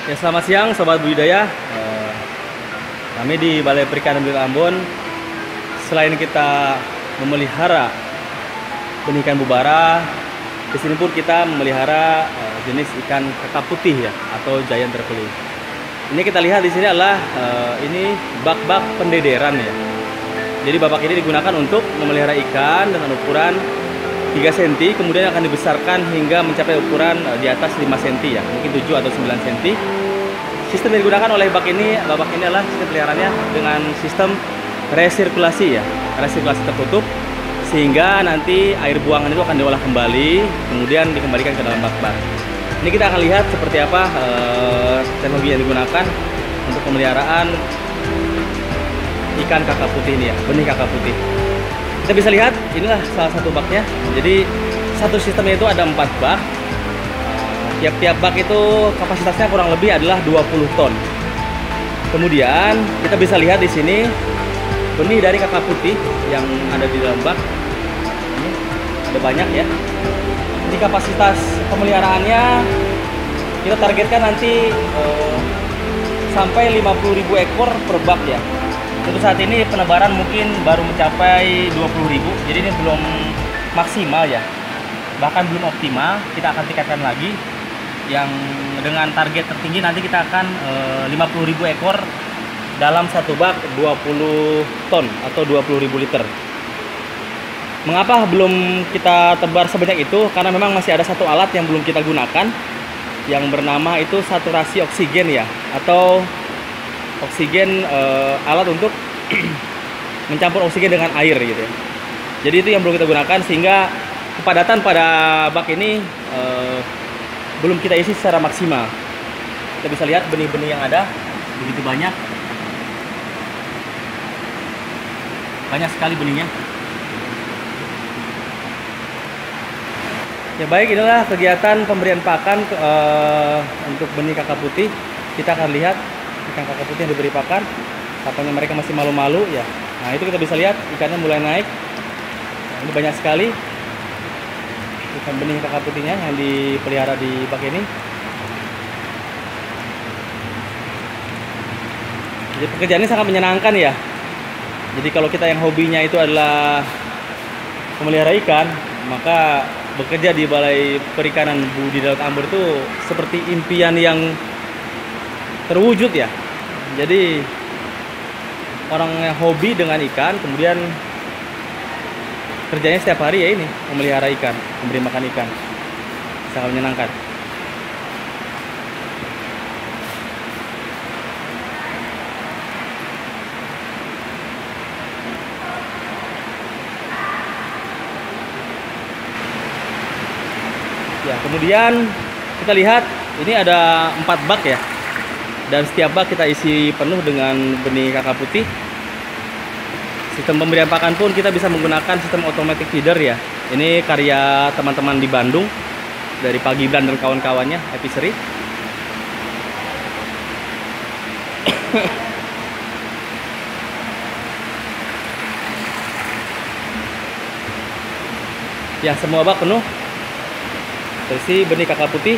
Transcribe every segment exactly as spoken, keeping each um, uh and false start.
Ya, selamat siang Sobat Budidaya. Eh, kami di Balai Perikanan Wilayah Ambon, selain kita memelihara benih ikan bubara, di sini pun kita memelihara eh, jenis ikan kakap putih ya, atau giant trevally. Ini kita lihat di sini adalah eh, ini bak-bak pendederan ya. Jadi bak-bak ini digunakan untuk memelihara ikan dengan ukuran tiga sentimeter, kemudian akan dibesarkan hingga mencapai ukuran uh, di atas lima sentimeter ya, mungkin tujuh atau sembilan sentimeter. Sistem yang digunakan oleh bak ini, bak ini adalah sistem peliharaannya dengan sistem resirkulasi ya, resirkulasi tertutup, sehingga nanti air buangan itu akan diolah kembali, kemudian dikembalikan ke dalam bak-bak. Ini kita akan lihat seperti apa uh, teknologi yang digunakan untuk pemeliharaan ikan kakap putih ini ya, benih kakap putih. Kita bisa lihat, inilah salah satu baknya. Jadi satu sistemnya itu ada empat bak. Tiap-tiap bak itu kapasitasnya kurang lebih adalah dua puluh ton. Kemudian kita bisa lihat di sini benih dari kakap putih yang ada di dalam bak. Ini ada banyak ya. Ini kapasitas pemeliharaannya kita targetkan nanti eh, sampai lima puluh ribu ekor per bak ya. Untuk saat ini penebaran mungkin baru mencapai dua puluh ribu, jadi ini belum maksimal ya, bahkan belum optimal. Kita akan tingkatkan lagi, yang dengan target tertinggi nanti kita akan e, lima puluh ribu ekor dalam satu bak dua puluh ton atau dua puluh ribu liter. Mengapa belum kita tebar sebanyak itu? Karena memang masih ada satu alat yang belum kita gunakan, yang bernama itu saturasi oksigen ya, atau oksigen, uh, alat untuk mencampur oksigen dengan air gitu ya. Jadi itu yang belum kita gunakan, sehingga kepadatan pada bak ini uh, belum kita isi secara maksimal. Kita bisa lihat benih-benih yang ada begitu banyak, banyak sekali benihnya. Ya baik, inilah kegiatan pemberian pakan uh, untuk benih kakap putih. Kita akan lihat ikan kakap putih yang diberi pakan, katanya mereka masih malu-malu ya. Nah itu kita bisa lihat ikannya mulai naik. Nah, ini banyak sekali ikan benih kakap putihnya yang dipelihara di bak ini. Jadi pekerjaan ini sangat menyenangkan ya. Jadi kalau kita yang hobinya itu adalah memelihara ikan, maka bekerja di Balai Perikanan Budidaya Ambon itu seperti impian yang terwujud ya. Jadi orang yang hobi dengan ikan, kemudian kerjanya setiap hari ya ini, memelihara ikan, memberi makan ikan. Sangat menyenangkan. Ya, kemudian kita lihat ini ada empat bak ya. Dan setiap bak kita isi penuh dengan benih kakap putih. Sistem pemberian pakan pun kita bisa menggunakan sistem automatic feeder ya. Ini karya teman-teman di Bandung dari Pak Gibran dan kawan-kawannya, Episeri. Ya, semua bak penuh terisi benih kakap putih.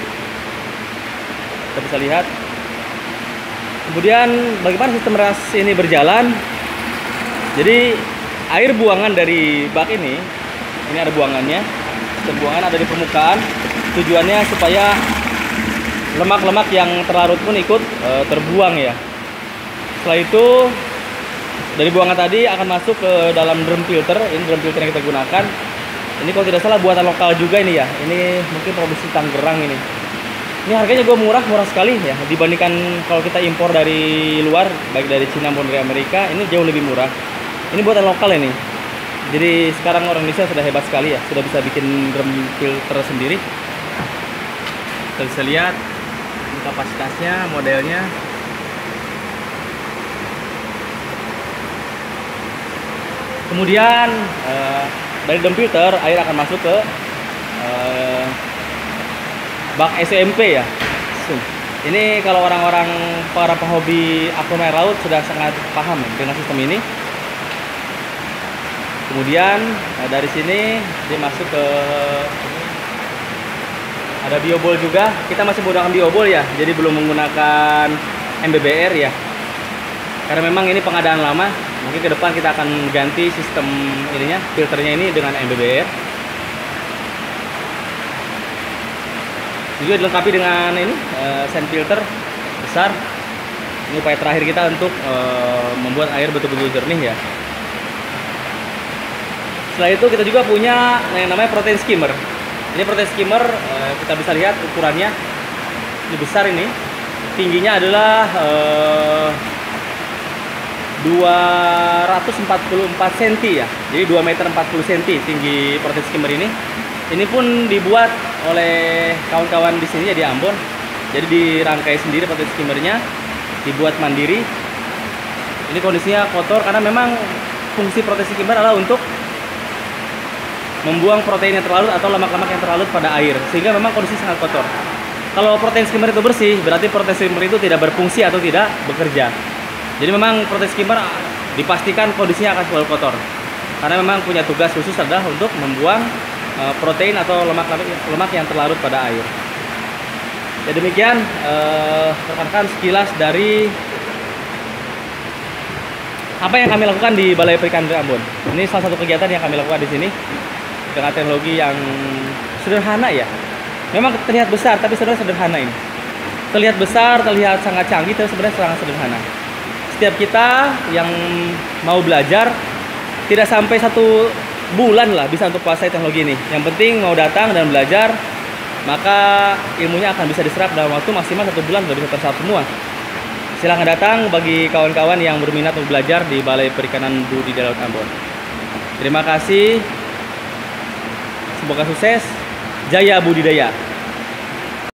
Kita bisa lihat. Kemudian bagaimana sistem ras ini berjalan? Jadi air buangan dari bak ini, ini ada buangannya. Sistem buangan ada di permukaan. Tujuannya supaya lemak-lemak yang terlarut pun ikut e, terbuang ya. Setelah itu dari buangan tadi akan masuk ke dalam drum filter. Ini drum filter yang kita gunakan. Ini kalau tidak salah buatan lokal juga ini ya. Ini mungkin produksi Tangerang ini. Ini harganya gue murah, murah sekali ya, dibandingkan kalau kita impor dari luar, baik dari Cina maupun dari Amerika, ini jauh lebih murah. Ini buatan lokal ini. Jadi sekarang orang Indonesia sudah hebat sekali ya, sudah bisa bikin drum filter sendiri. Kita bisa lihat kapasitasnya, modelnya. Kemudian eh, dari drum filter air akan masuk ke eh, bak S M P ya. Ini kalau orang-orang para pehobi aquarium air laut sudah sangat paham ya, dengan sistem ini. Kemudian nah dari sini dia masuk ke Ada biobol juga. Kita masih menggunakan biobol ya, jadi belum menggunakan M B B R ya. Karena memang ini pengadaan lama. Mungkin ke depan kita akan ganti sistem ininya, filternya ini dengan M B B R. Juga dilengkapi dengan ini uh, sand filter besar. Ini upaya terakhir kita untuk uh, membuat air betul-betul jernih ya. Setelah itu kita juga punya yang namanya protein skimmer. Ini protein skimmer uh, kita bisa lihat ukurannya. Ini besar ini. Tingginya adalah uh, dua ratus empat puluh empat sentimeter ya. Jadi dua meter empat puluh sentimeter tinggi protein skimmer ini. Ini pun dibuat oleh kawan-kawan di sini ya di Ambon. Jadi dirangkai sendiri protein skimmernya, dibuat mandiri. Ini kondisinya kotor karena memang fungsi protein skimmer adalah untuk membuang protein yang terlarut atau lemak-lemak yang terlarut pada air, sehingga memang kondisi sangat kotor. Kalau protein skimmer itu bersih, berarti protein skimmer itu tidak berfungsi atau tidak bekerja. Jadi memang protein skimmer dipastikan kondisinya akan selalu kotor, karena memang punya tugas khusus adalah untuk membuang uh, protein atau lemak-lemak lemak yang terlarut pada air. Ya demikian rekan-rekan uh, sekilas dari apa yang kami lakukan di Balai Perikanan Ambon. Ini salah satu kegiatan yang kami lakukan di sini dengan teknologi yang sederhana ya. Memang terlihat besar, tapi sebenarnya sederhana ini. Terlihat besar, terlihat sangat canggih, tapi sebenarnya sangat sederhana. Setiap kita yang mau belajar, tidak sampai satu bulan lah bisa untuk kuasai teknologi ini. Yang penting mau datang dan belajar, maka ilmunya akan bisa diserap dalam waktu maksimal satu bulan sudah bisa terserap semua. Silahkan datang bagi kawan-kawan yang berminat untuk belajar di Balai Perikanan Budidaya Laut Ambon. Terima kasih. Semoga sukses. Jaya budidaya.